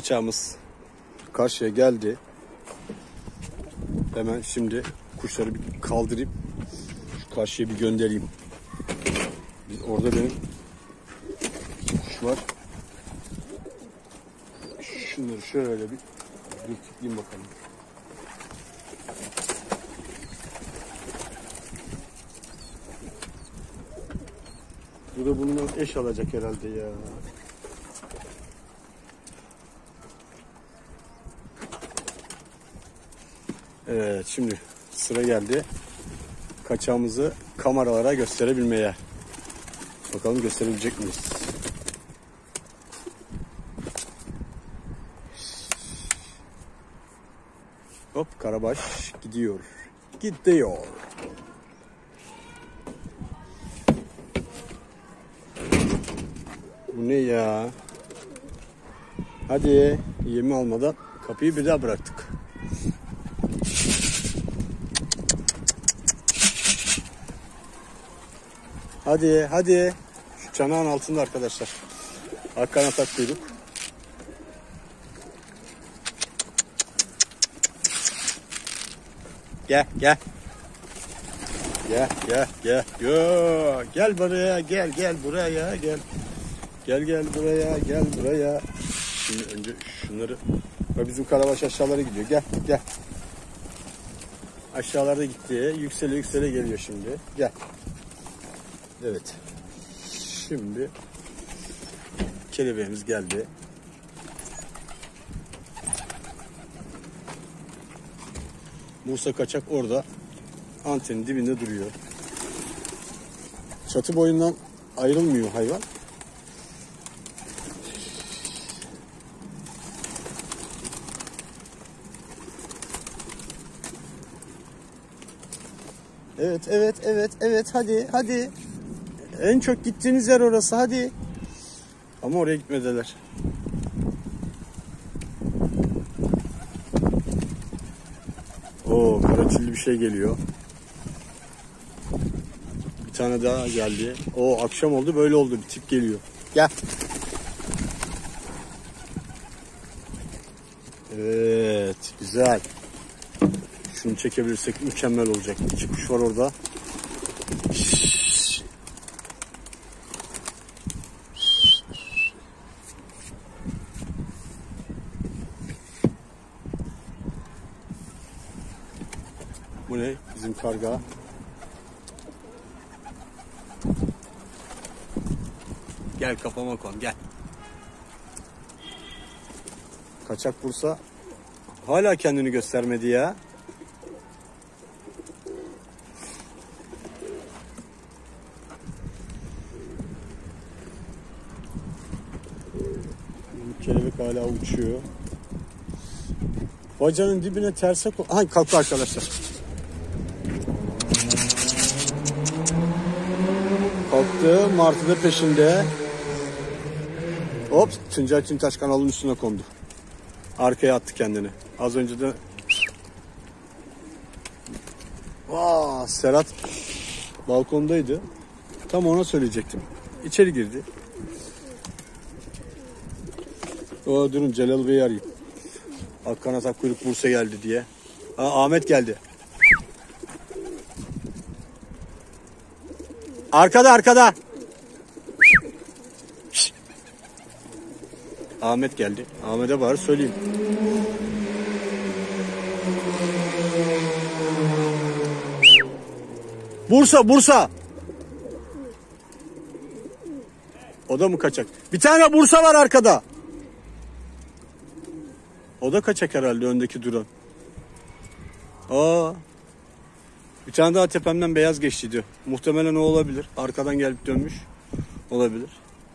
kaçağımız karşıya geldi. Hemen şimdi kuşları bir kaldırayım. Şu karşıya bir göndereyim. Orada benim kuş var. Şunları şöyle bir dürtükleyeyim bakalım. Bu da bundan eş alacak herhalde ya. Evet, şimdi sıra geldi kaçağımızı kameralara gösterebilmeye. Bakalım gösterebilecek miyiz? Hop, karabaş gidiyor. Gidiyor. Bu ne ya? Hadi, yemi almadan kapıyı bir daha bıraktık. Hadi, hadi. Şu çanağın altında arkadaşlar. Hakan atak kuyruk. Gel, gel. Gel, gel, gel. Yo, gel buraya, gel, gel buraya, gel. Gel, gel buraya, gel buraya. Şimdi önce şunları. Bak, bizim karabaş aşağılara gidiyor. Gel, gel. Aşağılarda gitti. Yüksele yüksele geliyor şimdi. Gel. Evet. Şimdi kelebeğimiz geldi. Musa kaçak orada antenin dibinde duruyor. Çatı boyundan ayrılmıyor hayvan. Evet, evet, evet, evet. Hadi, hadi. En çok gittiğiniz yer orası. Hadi. Ama oraya gitmediler. Oo, karaçilli bir şey geliyor. Bir tane daha geldi. Oo, akşam oldu, böyle oldu. Bir tip geliyor. Gel. Evet, güzel. Şunu çekebilirsek mükemmel olacak. İki kuş var orada. Bu ne? Bizim karga. Gel kafama kon, gel. Kaçak Bursa hala kendini göstermedi ya. Kelebek hala uçuyor. Bacanın dibine terse kalktı arkadaşlar. Kalktı. Martı da peşinde. Hop, Tuncay Tüntaş kanalının üstüne kondu. Arkaya attı kendini. Az önce de Serhat balkondaydı. Tam ona söyleyecektim. İçeri girdi. Durun, Celal Bey'i arayayım. Hakan atak kuyruk Bursa geldi diye. Ahmet geldi. Arkada, arkada. Ahmet geldi. Ahmet'e bari söyleyeyim. Bursa, Bursa. O da mı kaçak? Bir tane Bursa var arkada. O da kaçak herhalde, öndeki duran. Bir tane daha tepemden beyaz geçti diyor. Muhtemelen o olabilir. Arkadan gelip dönmüş. Olabilir.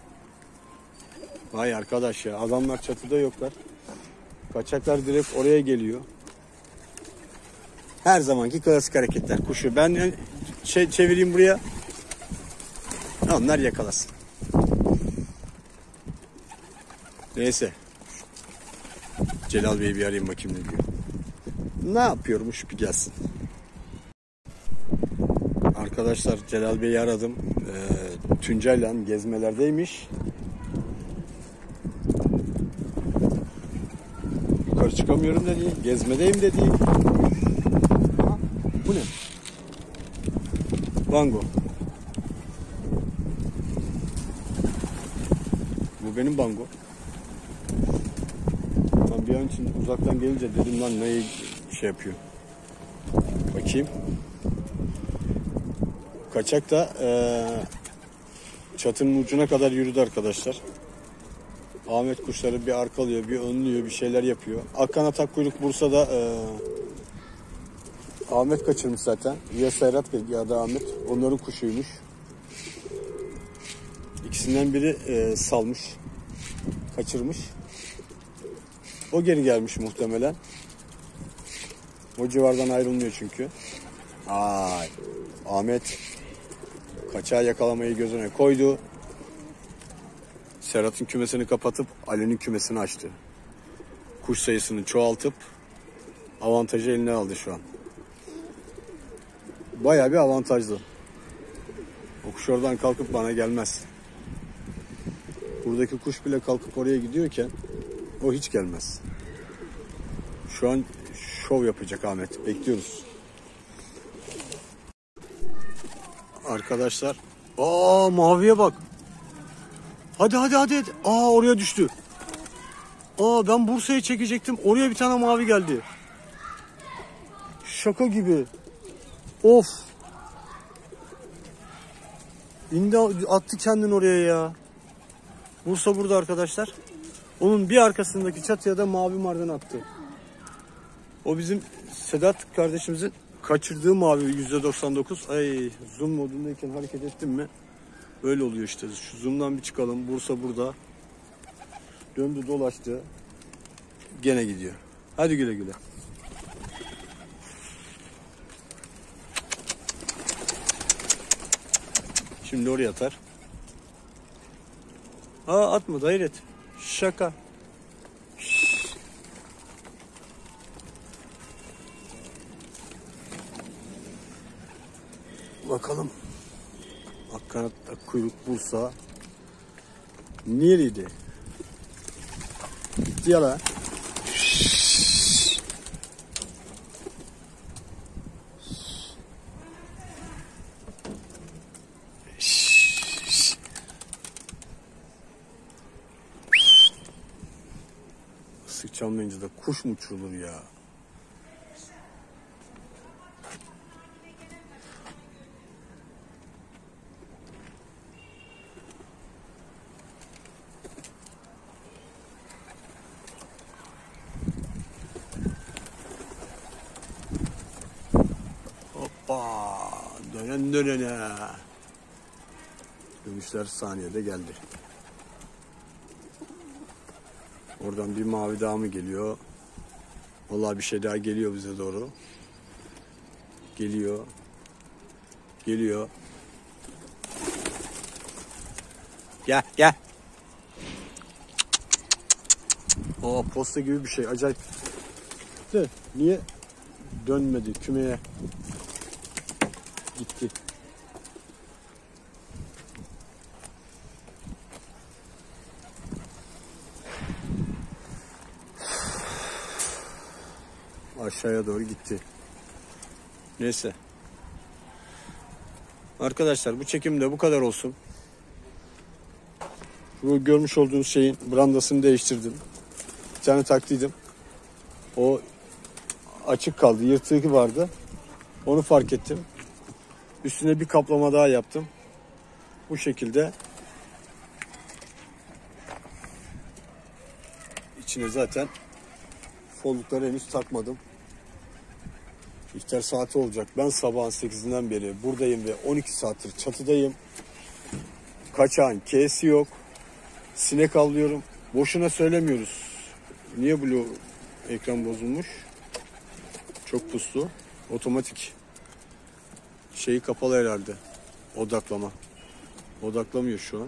Vay arkadaş ya. Adamlar çatıda yoklar. Kaçaklar direkt oraya geliyor. Her zamanki klasik hareketler. Kuşu ben çevireyim buraya. Onlar yakalasın. Neyse. Celal Bey'i bir arayayım bakayım ne diyor. Ne yapıyormuş bir gelsin. Arkadaşlar, Celal Bey'i aradım. Tuncay'la gezmelerdeymiş. Yukarı çıkamıyorum da değil. Gezmedeyim de değil. Ha, bu ne? Bango. Bu benim bango. Ben bir an için uzaktan gelince dedim lan neyi şey yapıyor. Bakayım. Kaçak da çatının ucuna kadar yürüdü arkadaşlar. Ahmet kuşları bir arkalıyor, bir önlüyor, bir şeyler yapıyor. Akkanat Akkuyruk Bursa'da Ahmet kaçırmış zaten. Ya Serhat ya da Ahmet. Onların kuşuymuş. İkisinden biri salmış. Kaçırmış. O geri gelmiş muhtemelen. O civardan ayrılmıyor çünkü. Ay, Ahmet kaçağı yakalamayı gözüne koydu. Serhat'ın kümesini kapatıp Ali'nin kümesini açtı. Kuş sayısını çoğaltıp avantajı eline aldı şu an. Bayağı bir avantajlı. O kuş oradan kalkıp bana gelmez. Buradaki kuş bile kalkıp oraya gidiyorken o hiç gelmez. Şu an şov yapacak Ahmet. Bekliyoruz. Arkadaşlar. Aa, maviye bak. Hadi. Aa, oraya düştü. Aa, ben Bursa'ya çekecektim. Oraya bir tane mavi geldi. Şaka gibi. Of. İndi attı kendini oraya ya. Bursa burada arkadaşlar. Onun bir arkasındaki çatıya da mavi mardan attı. O bizim Sedat kardeşimizin kaçırdığı mavi %99. Ay, zoom modundayken hareket ettim mi böyle oluyor işte. Şu zoom'dan bir çıkalım. Bursa burada. Döndü dolaştı. Gene gidiyor. Hadi güle güle. Şimdi oraya atar. Aa, atmadı, hayret. Şaka. Bakalım. Akkanat Akkuyruk Bursa nereydi? Gitti ya la. Isık çalmayınca da kuş mu uçurulur ya? Hoppa! Dönene. Dönüşler saniyede geldi. Oradan bir mavi daha mı geliyor? Vallahi bir şey daha geliyor bize doğru. Geliyor. Gel. Aa, posta gibi bir şey. Acayip. De, niye dönmedi kümeye? Gitti. Aşağıya doğru gitti. Neyse. Arkadaşlar bu çekimde bu kadar olsun. Bu görmüş olduğunuz şeyin brandasını değiştirdim. Bir tane taktıydım. O açık kaldı. Yırtığı vardı. Onu fark ettim. Üstüne bir kaplama daha yaptım. Bu şekilde. İçine zaten follukları henüz takmadım. İftar saati olacak. Ben sabahın 8'inden beri buradayım ve 12 saattir çatıdayım. Kaçağın K'si yok. Sinek avlıyorum. Boşuna söylemiyoruz. Niye blue ekran bozulmuş? Çok puslu. Otomatik şeyi kapalı herhalde. Odaklama. Odaklamıyor şu an.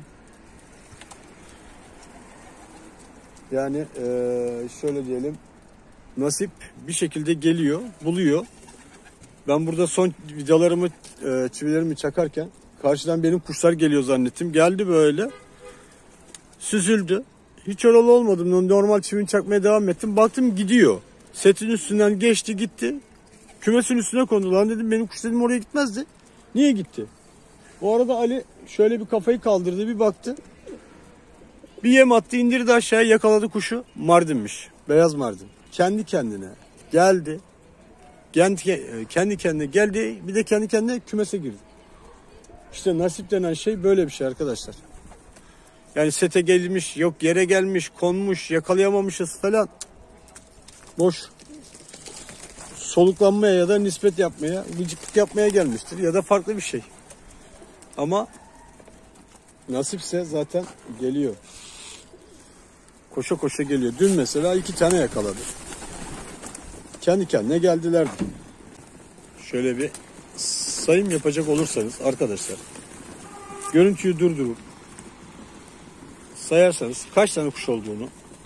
Yani şöyle diyelim. Nasip bir şekilde geliyor, buluyor. Ben burada son vidalarımı, çivilerimi çakarken karşıdan benim kuşlar geliyor zannettim. Geldi böyle. Süzüldü. hiç oralı olmadım. Normal çivini çakmaya devam ettim. Baktım gidiyor. Setin üstünden geçti gitti. Kümesin üstüne kondu. Lan dedim benim kuş dedim oraya gitmezdi. Niye gitti? O arada Ali şöyle bir kafayı kaldırdı, bir baktı. Bir yem attı, indirdi aşağıya, yakaladı kuşu. Mardinmiş. Beyaz mardin. Kendi kendine geldi. Kendi kendine geldi. Bir de kendi kendine kümese girdi. İşte nasip denen şey böyle bir şey arkadaşlar. Yani sete gelmiş, yok yere gelmiş, konmuş, yakalayamamışız falan. Boş. Soluklanmaya ya da nispet yapmaya, gıcıklık yapmaya gelmiştir ya da farklı bir şey. Ama nasipse zaten geliyor. Koşa koşa geliyor. Dün mesela 2 tane yakaladı. Kendi kendine geldiler. Şöyle bir sayım yapacak olursanız arkadaşlar, görüntüyü durdurup sayarsanız kaç tane kuş olduğunu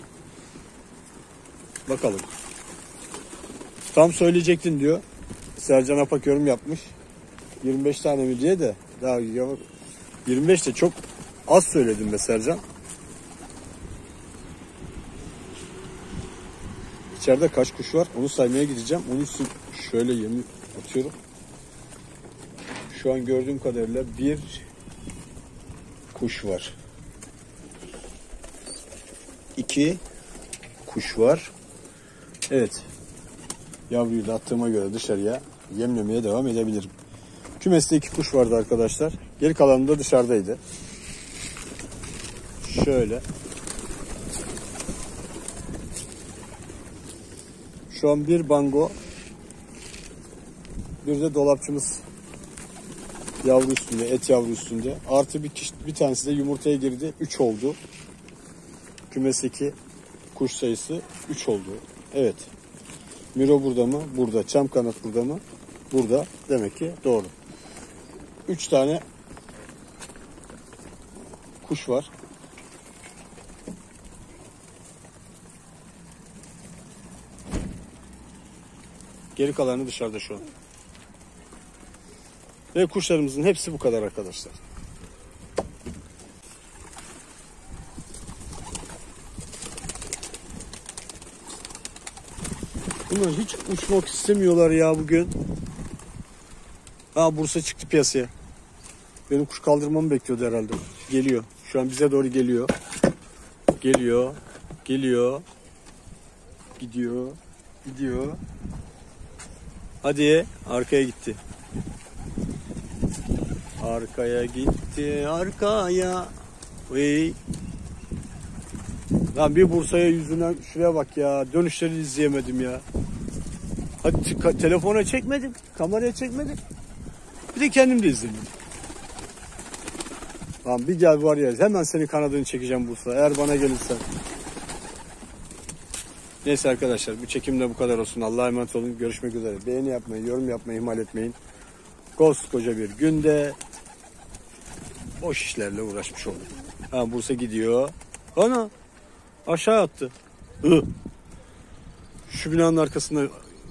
bakalım. Tam söyleyecektin diyor. Sercan Apak yorum yapmış. 25 tane mi diye de daha 25 de çok az söyledim be Sercan. İçeride kaç kuş var onu saymaya gideceğim. Onun için şöyle yemin atıyorum. Şu an gördüğüm kadarıyla bir kuş var. 2 kuş var. Evet. Yavruyu da attığıma göre dışarıya yemlemeye devam edebilirim. Kümeste 2 kuş vardı arkadaşlar. Geri kalanı da dışarıdaydı. Şöyle. Şu an bir bango, bir de dolapçımız yavru üstünde, et yavru üstünde. Artı bir tanesi de yumurtaya girdi. 3 oldu. Kümesteki kuş sayısı 3 oldu. Evet. Miro burada mı? Burada. Çam kanat burada mı? Burada. Demek ki doğru. 3 tane kuş var. Geri kalanı dışarıda şu an. Ve kuşlarımızın hepsi bu kadar arkadaşlar. Bunlar hiç uçmak istemiyorlar ya bugün. Bursa çıktı piyasaya. Benim kuş kaldırmamı bekliyordu herhalde. Geliyor. Şu an bize doğru geliyor. Geliyor. Geliyor. Gidiyor. Gidiyor. Hadi. Arkaya gitti. Arkaya gitti. Arkaya. Vey. Lan bir Bursa'ya yüzünden şuraya bak ya. Dönüşleri izleyemedim ya. Hadi telefona çekmedim. Kameraya çekmedim. Bir de kendim de izledim. Lan bir gel var ya, hemen senin kanadını çekeceğim Bursa. Eğer bana gelirsen. Neyse arkadaşlar, bu çekim de bu kadar olsun. Allah'a emanet olun. Görüşmek üzere. Beğeni yapmayı, yorum yapmayı ihmal etmeyin. Koskoca bir günde boş işlerle uğraşmış oldum. Bursa gidiyor. Ana aşağı attı. Şu binanın arkasında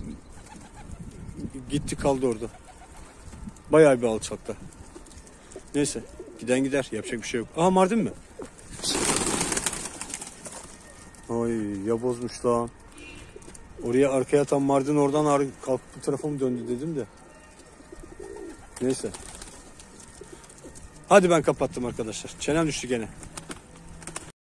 gitti kaldı orada. Bayağı bir alçakta. Neyse. Giden gider. Yapacak bir şey yok. Mardin mi? Ay ya bozmuş lan. Oraya arkaya atan Mardin oradan kalkıp bu tarafa mı döndü dedim de. Neyse. Hadi ben kapattım arkadaşlar. Çenem düştü gene.